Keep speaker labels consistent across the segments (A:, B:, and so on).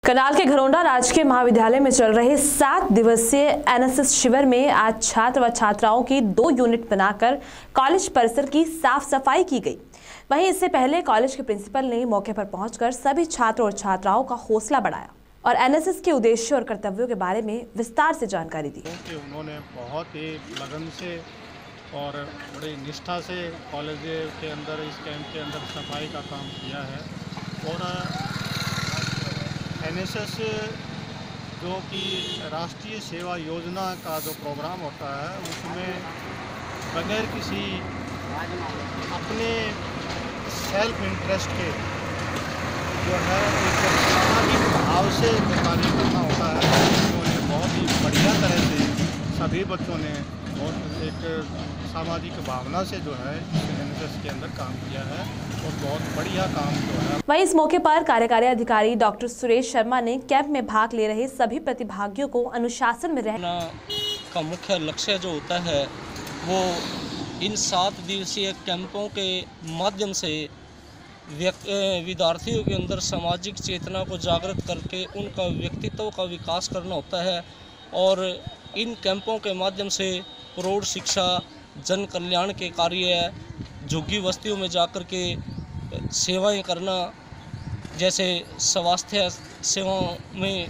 A: करनाल के घरौंडा राजकीय महाविद्यालय में चल रहे 7 दिवसीय एनएसएस शिविर में आज छात्र व छात्राओं की 2 यूनिट बनाकर कॉलेज परिसर की साफ सफाई की गई। वहीं इससे पहले कॉलेज के प्रिंसिपल ने मौके पर पहुंचकर सभी छात्रों और छात्राओं का हौसला बढ़ाया और एनएसएस के उद्देश्य और कर्तव्यों के बारे में विस्तार से जानकारी दी।
B: उन्होंने बहुत ही लगन से और बड़ी निष्ठा से कॉलेज के अंदर इस कैंप के अंदर सफाई का काम किया है और एनएसएस जो कि राष्ट्रीय सेवा योजना का जो प्रोग्राम होता है उसमें बगैर किसी अपने सेल्फ इंटरेस्ट के जो है एक सामाजिक भाव से जो कार्य करना होता है। उन्होंने बहुत ही बढ़िया तरह से सभी बच्चों ने बहुत एक सामाजिक भावना से जो है एनएसएस के अंदर काम किया है और बहुत बढ़िया काम जो है।
A: वहीं इस मौके पर कार्यकारी अधिकारी डॉक्टर सुरेश शर्मा ने कैंप में भाग ले रहे सभी प्रतिभागियों को अनुशासन में रहना
C: का मुख्य लक्ष्य जो होता है वो इन 7 दिवसीय कैंपों के माध्यम से विद्यार्थियों के अंदर सामाजिक चेतना को जागृत करके उनका व्यक्तित्व का विकास करना होता है और इन कैंपों के माध्यम से प्रौढ़ शिक्षा, जन कल्याण के कार्य, झुग्गी बस्तियों में जाकर के सेवाएं करना, जैसे स्वास्थ्य सेवाओं में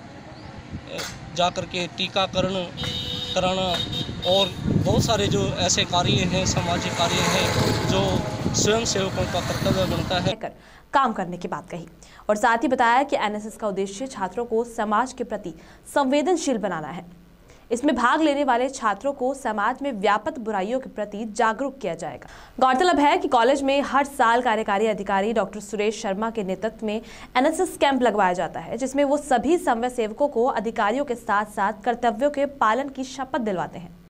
C: जाकर के टीकाकरण कराना और बहुत सारे जो ऐसे कार्य हैं, सामाजिक कार्य हैं जो स्वयं सेवकों का कर्तव्य बनता है।
A: काम करने की बात कही और साथ ही बताया कि एनएसएस का उद्देश्य छात्रों को समाज के प्रति संवेदनशील बनाना है। इसमें भाग लेने वाले छात्रों को समाज में व्याप्त बुराइयों के प्रति जागरूक किया जाएगा। गौरतलब है कि कॉलेज में हर साल कार्यकारी अधिकारी डॉक्टर सुरेश शर्मा के नेतृत्व में एनएसएस कैंप लगवाया जाता है, जिसमें वो सभी समन्वय सेवकों को अधिकारियों के साथ साथ कर्तव्यों के पालन की शपथ दिलवाते हैं।